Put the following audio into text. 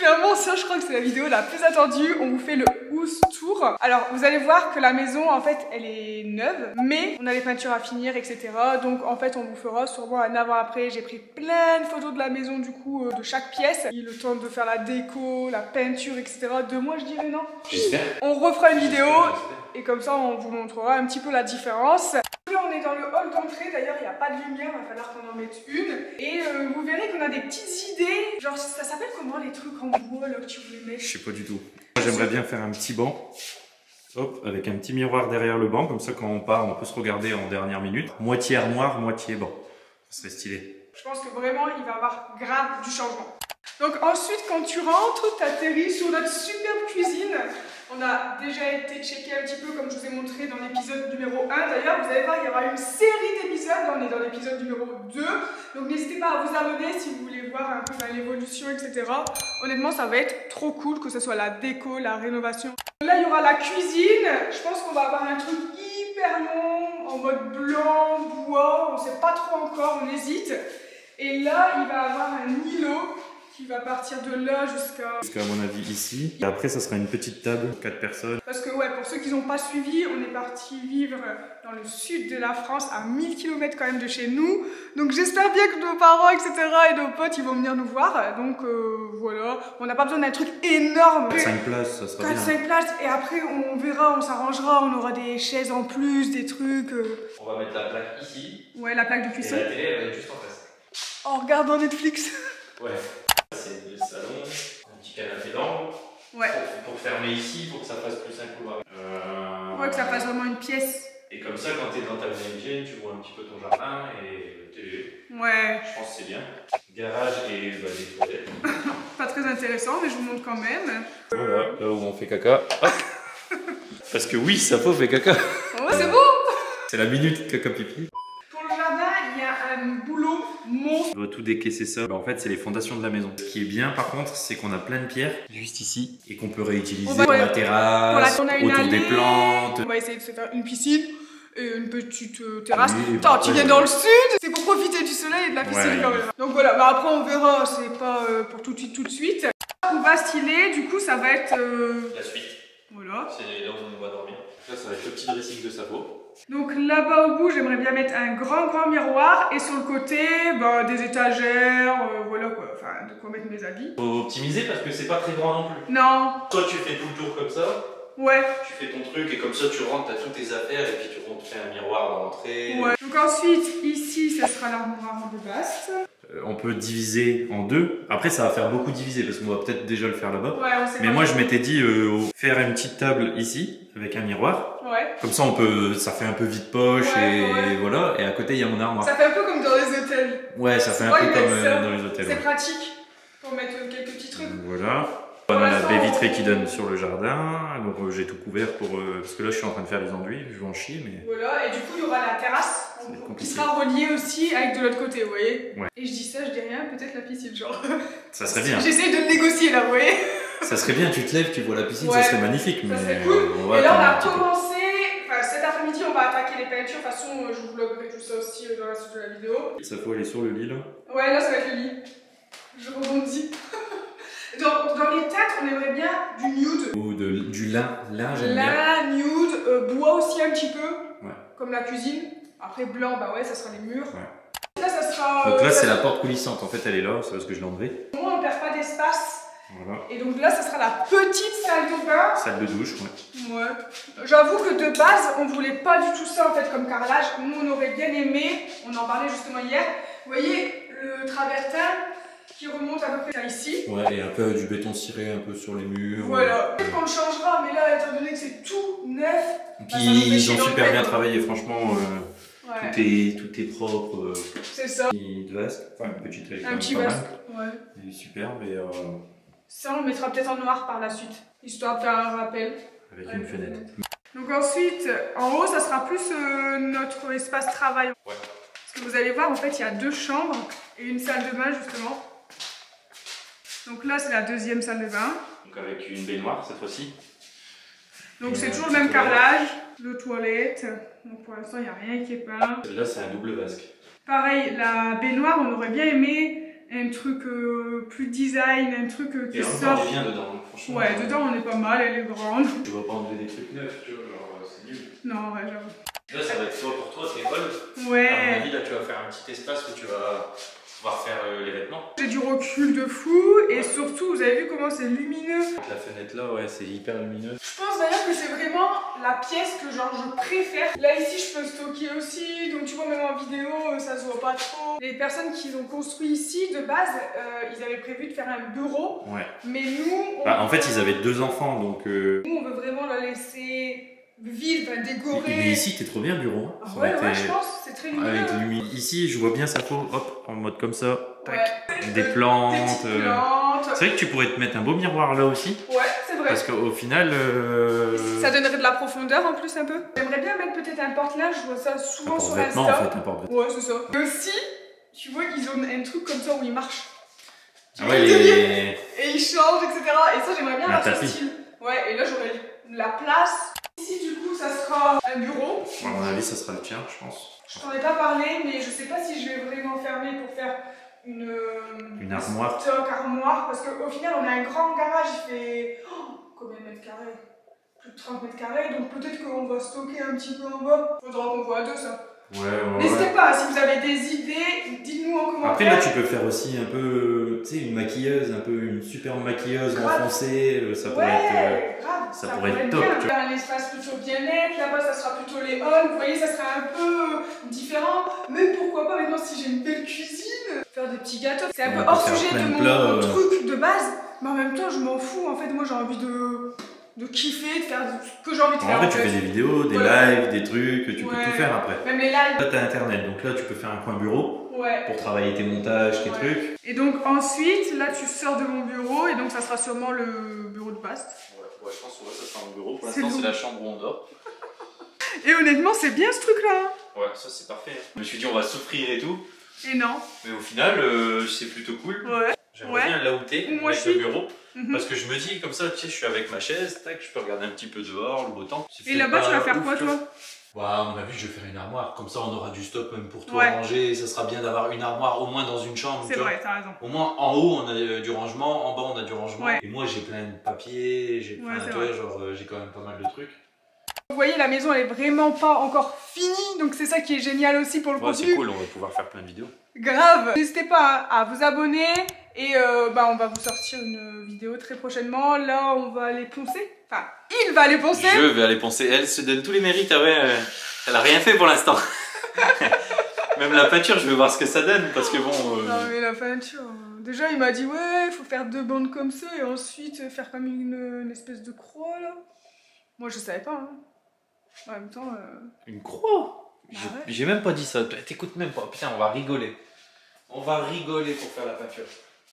Clairement, ça, je crois que c'est la vidéo la plus attendue. On vous fait le house tour. Alors, vous allez voir que la maison, en fait, elle est neuve, mais on a les peintures à finir, etc. Donc, en fait, on vous fera sûrement un avant-après. J'ai pris plein de photos de la maison, du coup, de chaque pièce. Il y a le temps de faire la déco, la peinture, etc. 2 mois, je dirais, non? J'espère. On refera une vidéo et comme ça, on vous montrera un petit peu la différence. Là, on est dans le hall d'entrée. D'ailleurs, il n'y a pas de lumière, il va falloir qu'on en mette une. Et vous verrez qu'on a des petites idées. Genre, ça s'appelle comment les trucs en bois là que tu voulais mettre? Je sais pas du tout. Moi, j'aimerais bien faire un petit banc. Hop, avec un petit miroir derrière le banc. Comme ça, quand on part, on peut se regarder en dernière minute. Moitié armoire, moitié banc. Ça serait stylé. Je pense que vraiment, il va y avoir grave du changement. Donc ensuite, quand tu rentres, tu atterris sur notre superbe cuisine. On a déjà été checké un petit peu, comme je vous ai montré dans l'épisode numéro 1. D'ailleurs, vous allez voir, il y aura une série d'épisodes. On est dans l'épisode numéro 2. Donc n'hésitez pas à vous abonner si vous voulez voir un peu l'évolution, etc. Honnêtement, ça va être trop cool, que ce soit la déco, la rénovation. Là, il y aura la cuisine. Je pense qu'on va avoir un truc hyper long, en mode blanc, bois. On ne sait pas trop encore, on hésite. Et là, il va avoir un îlot qui va partir de là jusqu'à mon avis ici. Et après, ça sera une petite table, 4 personnes. Parce que ouais, pour ceux qui n'ont pas suivi, on est parti vivre dans le sud de la France, à 1000 km quand même de chez nous. Donc j'espère bien que nos parents, etc. et nos potes, ils vont venir nous voir. Donc voilà, on n'a pas besoin d'un truc énorme. 5 places, ça sera bien. 5 places, et après on verra, on s'arrangera, on aura des chaises en plus, des trucs. On va mettre la plaque ici. Ouais, la plaque de cuisson. Et la télé, elle va être juste en face. En regardant Netflix. Ouais. C'est le salon, un petit canapé d'angle. Ouais. Pour fermer ici, pour que ça fasse plus un couloir. Ouais, que ça fasse vraiment une pièce. Et comme ça, quand t'es dans ta VMG, tu vois un petit peu ton jardin et télé. Ouais. Je pense que c'est bien. Garage et des toilettes. Pas très intéressant, mais je vous montre quand même. Voilà, là où on fait caca. Parce que oui, ça fait caca. Oh, c'est beau. C'est la minute caca pipi. Pour le jardin, il y a un boulot monstre. On doit tout décaisser ça. En fait, c'est les fondations de la maison. Ce qui est bien, par contre, c'est qu'on a plein de pierres juste ici et qu'on peut réutiliser pour la terrasse, autour des plantes. On va essayer de se faire une piscine et une petite terrasse. Oui, Attends, tu viens dans le sud, c'est pour profiter du soleil et de la piscine quand même. Donc voilà, bah après on verra, c'est pas pour tout de suite. On va styler, du coup ça va être... La suite. Voilà. C'est là où on va dormir. Là, ça va être le petit dressing de Savo. Donc là-bas au bout, j'aimerais bien mettre un grand miroir et sur le côté, bah, des étagères, voilà quoi, enfin de quoi mettre mes habits. Faut optimiser parce que c'est pas très grand non plus. Non. Toi, tu fais tout le tour comme ça. Ouais. Tu fais ton truc et comme ça, tu rentres, t'as toutes tes affaires et puis tu rentres, fais un miroir dans l'entrée. Ouais. Donc ensuite, ici, ça sera l'armoire de basse. On peut diviser en deux. Après, ça va faire beaucoup diviser parce qu'on va peut-être déjà le faire là-bas. Ouais, on sait. Mais moi, je m'étais dit faire une petite table ici avec un miroir. Ouais. Comme ça, ça fait un peu vide poche et voilà. Et à côté, il y a mon armoire. Ça fait un peu comme dans les hôtels. Ouais, ça fait un peu comme dans les hôtels. C'est pratique pour mettre quelques petits trucs. Voilà. On a la baie vitrée qui donne sur le jardin. Donc j'ai tout couvert parce que là, je suis en train de faire les enduits. Je vais en chier, mais. Voilà. Et du coup, il y aura la terrasse qui sera reliée aussi avec de l'autre côté, vous voyez. Ouais. Et je dis ça, je dis rien. Peut-être la piscine, genre. Ça serait bien. J'essaie de le négocier là, vous voyez. Ça serait bien. Tu te lèves, tu vois la piscine, ouais, ça serait magnifique. Ça mais serait cool. Et là, on a commencé. Cet après-midi, on va attaquer les peintures. De toute façon, je vous vloggerai tout ça aussi dans la suite de la vidéo. Ça faut aller sur le lit là. Ouais, là, ça va être le lit. Je rebondis. Dans les têtes, on aimerait bien du nude. Ou du lin. J'aime bien. Lin, nude, bois aussi un petit peu. Ouais. Comme la cuisine. Après, blanc, bah ouais, ça sera les murs. Ouais. Là, ça sera. Donc là, c'est la porte coulissante. En fait, elle est là. C'est parce que je l'ai enlevée. Moi, on perd pas d'espace. Voilà. Et donc là, ça sera la petite salle de bain. Salle de douche, ouais. Ouais. J'avoue que de base, on voulait pas du tout ça en fait comme carrelage. Nous, on aurait bien aimé. On en parlait justement hier. Vous voyez le travertin qui remonte à peu près à ici. Ouais, et un peu du béton ciré un peu sur les murs. Voilà. Peut-être qu'on le changera, mais là, étant donné que c'est tout neuf. Et puis ils ont super bien travaillé, franchement. Ouais. Tout est propre. C'est ça. Petite vasque, enfin une petite. Un petit vasque. Ouais. Il est superbe et. Ça, on le mettra peut-être en noir par la suite, histoire de faire un rappel. Avec une fenêtre. Donc ensuite, en haut, ça sera plus notre espace travail. Ouais. Parce que vous allez voir, en fait, il y a 2 chambres et une salle de bain, justement. Donc là, c'est la 2e salle de bain. Donc avec une baignoire cette fois-ci. Donc c'est toujours le même carrelage, le toilette. Donc pour l'instant, il n'y a rien qui est peint. Là, c'est un double vasque. Pareil, la baignoire, on aurait bien aimé un truc plus design, un truc qui Et sort. on est bien dedans, franchement. Ouais, dedans on est pas mal, elle est grande. Tu vas pas enlever des trucs neufs, tu vois, genre c'est nul. Non, ouais, j'avoue. Là, ça va être soit pour toi, tes cols. Ouais. À mon avis, là, tu vas faire un petit espace où tu vas pouvoir faire les vêtements. J'ai du recul de fou et surtout, vous avez vu comment c'est lumineux. Avec la fenêtre là, ouais, c'est hyper lumineux. Je pense d'ailleurs que c'est vraiment la pièce que genre je préfère. Là ici je peux stocker aussi, donc tu vois même en vidéo ça se voit pas trop. Les personnes qui l'ont construit ici de base, ils avaient prévu de faire un bureau. Ouais. Mais nous, En fait, ils avaient 2 enfants, donc... nous on veut vraiment la laisser vide, enfin, décorée. Mais ici, t'es trop bien, bureau. Hein. Ça Ouais, aurait ouais, été- je pense, c'est très lumineux. Avec ici, je vois bien sa peau, hop, en mode comme ça, tac, Ouais. des Des plantes. petites plantes. C'est vrai que tu pourrais te mettre un beau miroir là aussi, Ouais, c'est vrai. parce qu'au final, Ça donnerait de la profondeur en plus un peu. J'aimerais bien mettre peut-être un porte-linge, je vois ça souvent sur porte-vêtements en Insta. fait, un porte-vêtements. Ouais, c'est ça. Et aussi, tu vois qu'ils ont un truc comme ça où ils marchent. Tu Ah vois, ouais, ils deviennent- les... Et ils changent, etc. Et ça, j'aimerais bien Un avoir ce tapis. style. Ouais, et là, j'aurais la place. Ici, du coup, ça sera un bureau. À mon avis, ça sera le tien, je pense. Je t'en ai pas parlé, mais je sais pas si je vais vraiment fermer pour faire une armoire. stock armoire. Parce qu'au final, on a un grand garage, il fait combien de mètres carrés? Plus de 30 mètres carrés, donc peut-être qu'on va stocker un petit peu en bas. Faudra qu'on voit à deux ça. Ouais. N'hésitez pas, si vous avez des idées, dites-nous en commentaire. Après, là, tu peux faire aussi un peu, tu sais, une maquilleuse, un peu une superbe maquilleuse enfoncée, ça pourrait être... grave, ça pourrait être être top, bien. tu vois. Un espace plutôt bien-être, là-bas ça sera plutôt les halls, vous voyez, ça sera un peu différent. Même pourquoi pas maintenant si j'ai une belle cuisine, faire des petits gâteaux. C'est un On peu peut hors faire sujet plein de de mon plats, truc de base, mais en même temps je m'en fous. En fait, moi j'ai envie de kiffer, de faire ce que j'ai envie de faire. En vrai, en tu fait. fais des vidéos, des Voilà. lives, des trucs, tu peux Ouais. tout faire après. Même les lives. Là, t'as internet, donc là, tu peux faire un coin bureau Ouais. pour travailler tes montages, tes Ouais. trucs. Et donc ensuite, là tu sors de mon bureau et donc ça sera sûrement le bureau de Bast. Ouais, je pense que ça sera un bureau. Pour C'est l'instant, c'est lourd. la chambre où on dort. Et honnêtement, c'est bien ce truc-là. Ouais, ça c'est parfait. Je me suis dit, on va s'offrir et tout. Et non. Mais au final, c'est plutôt cool. Ouais. J'aimerais Ouais. bien là où t'es, Où moi avec je le suis. bureau. Mhm. Parce que je me dis, comme ça, tu sais, je suis avec ma chaise, tac, je peux regarder un petit peu dehors, le beau temps. Et là-bas, tu vas faire quoi, toi? Bah, à mon avis, je vais faire une armoire. Comme ça, on aura du stock même pour toi Ouais. à ranger. Et ça sera bien d'avoir une armoire au moins dans une chambre. C'est tu vois. vrai, t'as raison. Au moins, en haut, on a du rangement, en bas, on a du rangement. Ouais. Et moi, j'ai plein de papiers, j'ai Ouais, plein c'est de vrai. genre, j'ai quand même pas mal de trucs. Vous voyez, la maison, elle est vraiment pas encore finie, donc c'est ça qui est génial aussi pour le Ouais, c'est contenu. cool, on va pouvoir faire plein de vidéos. Grave. N'hésitez pas à vous abonner et on va vous sortir une vidéo très prochainement. Là, on va aller poncer. Enfin, il va aller poncer. Je vais aller poncer. Elle se donne tous les mérites. Ah ouais, elle a rien fait pour l'instant. Même la peinture, je vais voir ce que ça donne parce que bon. Non mais la peinture. Déjà, il m'a dit ouais, il faut faire 2 bandes comme ça et ensuite faire comme une espèce de croix là. Moi, je savais pas. Hein. En même temps. Une croix. Bah ouais. J'ai même pas dit ça. T'écoutes même pas. Putain, on va rigoler. On va rigoler pour faire la peinture.